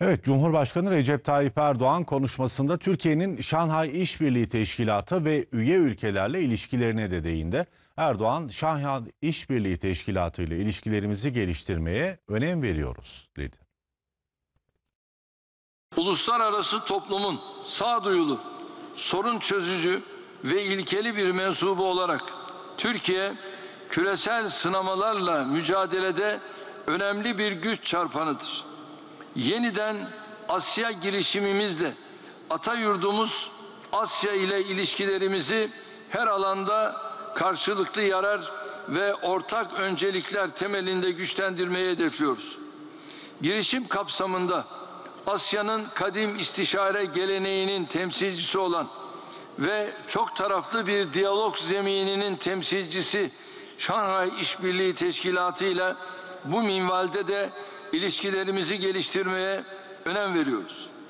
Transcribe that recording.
Evet, Cumhurbaşkanı Recep Tayyip Erdoğan konuşmasında Türkiye'nin Şanghay İşbirliği Teşkilatı ve üye ülkelerle ilişkilerine de değindi. Erdoğan, Şanghay İşbirliği Teşkilatı ile ilişkilerimizi geliştirmeye önem veriyoruz, dedi. Uluslararası toplumun sağduyulu, sorun çözücü ve ilkeli bir mensubu olarak Türkiye, küresel sınamalarla mücadelede önemli bir güç çarpanıdır. Yeniden Asya girişimimizle ata yurdumuz Asya ile ilişkilerimizi her alanda karşılıklı yarar ve ortak öncelikler temelinde güçlendirmeyi hedefliyoruz. Girişim kapsamında Asya'nın kadim istişare geleneğinin temsilcisi olan ve çok taraflı bir diyalog zemininin temsilcisi Şanghay İşbirliği Teşkilatı ile bu minvalde de ilişkilerimizi geliştirmeye önem veriyoruz.